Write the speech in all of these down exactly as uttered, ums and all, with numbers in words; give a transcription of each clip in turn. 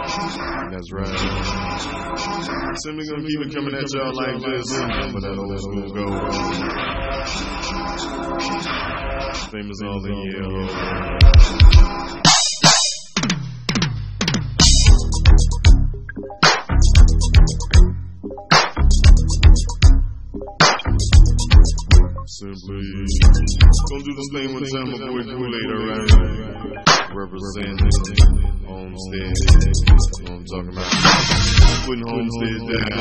That's right. Simply gonna keep it coming at y'all like this, but that old school goes. Famous all the year. Simply gonna do this thing one time, my boy Kool-Aid, alright? Representing Homestead. You know what I'm talking about? Putting Homestead down.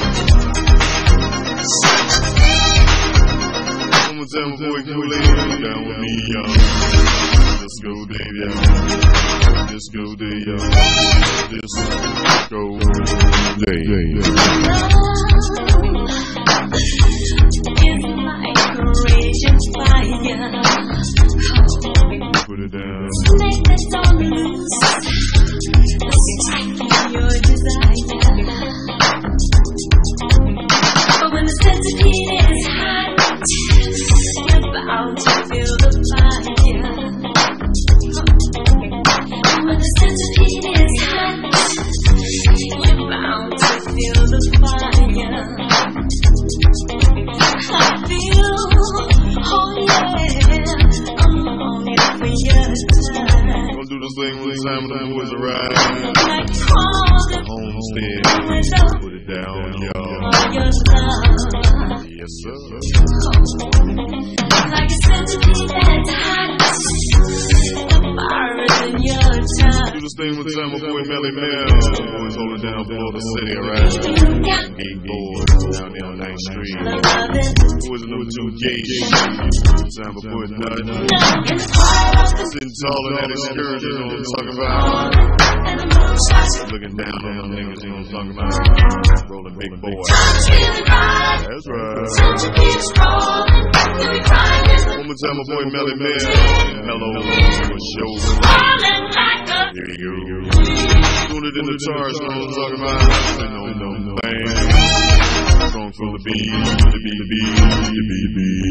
One more time, my boy Kool-Aid, down with me, y'all. Let's go, Dave, y'all. Let's go, Dave, y'all. Let's go, Dave. Put it down. Make the storm loose. Striking your desire. But when the centipede is hot, you're bound to feel the fire. When the centipede is hot, you're bound to feel the fire. I feel, oh yeah. Gonna do this thing one time when the boys arrive. Homestead, put it down, y'all. Yes, sir. Like a centipede that's hot, the fire is in your time. Do this thing one time, my boy Melly Mel. Boys hold it down below the city, alright? Eight boys down there on ninth Street. Boys in number two gate. Time my boy Nut. Sitting tall in that excursion, you know what I'm talking about? Looking down on them niggas, you know what I'm talking about? Rolling big boy. That's right. One more time, my boy Melly Mel. Mellow for show. Here you go. Doing it in the charge, you know what I'm talking about? No, no, no. Bang. Going for the beat, the beat, the beat, the beat, the beat.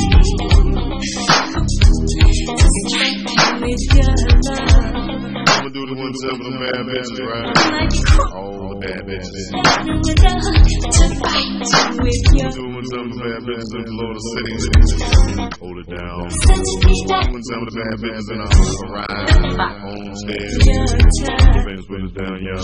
I'ma do the one time with the bad bitches, right? All the bad bitches. Do one time with the bad bitches in below the city. Hold it down. One time with the bad bitches in our ride. Homestead. Fans put it down, y'all.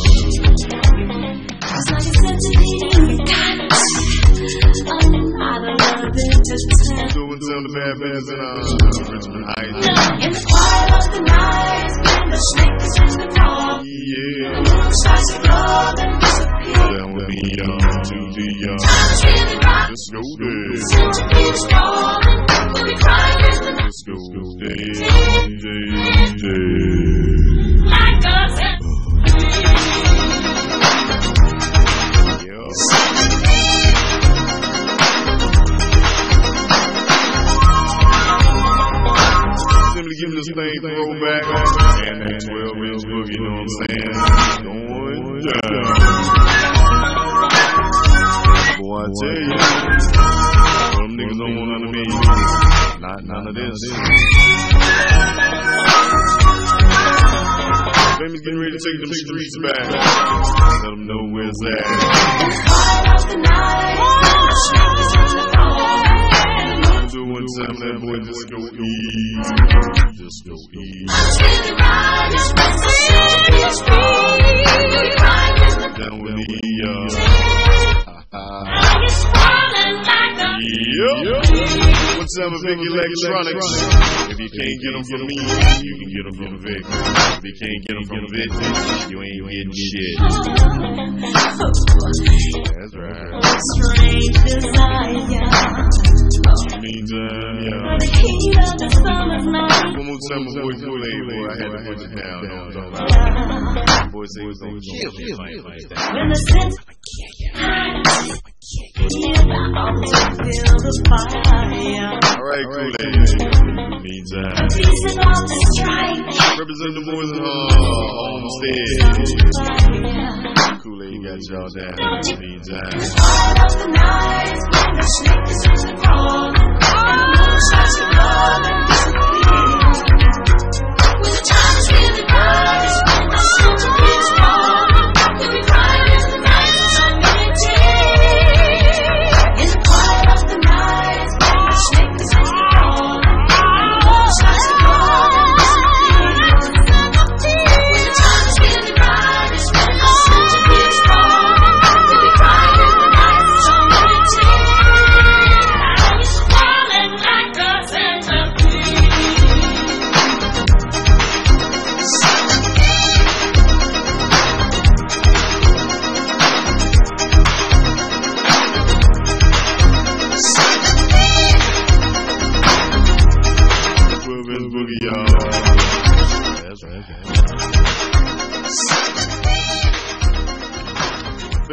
Doing some of the bad bands in uh, Richmond Heights. In the quiet of the night, when the snake is in the dark, yeah. The moon starts to glow and disappear. Down with me, y'all, to the young. Let's go there. Centipedes crawling, we'll be crying in the night. Let's go there, there, there. Like a centipede. Yeah. Give this thing throwback and that twelve inch boogie, you know what I'm saying? Going down. Boy, I tell you, them niggas don't want none of me. Not none of this. Famous getting ready to take them streets back. Let them know where's that. Do one time that boy just go eat. Just go eat. Down with me, y'all. Yep. One time of Vic Electronics. If you can't get them from me, you can get them from Vic. If you can't get them from Vic, you ain't getting shit. That's right. Strange desire. Meantime, yeah. One more time, my boy Kool-Aid, boy, I had to put it down. You know what I'm talking about? Boy say he's gonna kill me like that. When the sense you're bound to feel the fire. Alright, Kool-Aid. Meantime, represent the boys in Homestead. Kool-Aid got y'all down. Meantime. When the time is really right, when the centipede is gone.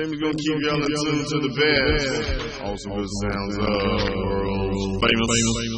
Famous gonna keep y'all in tune to the best. Also good sounds of world famous.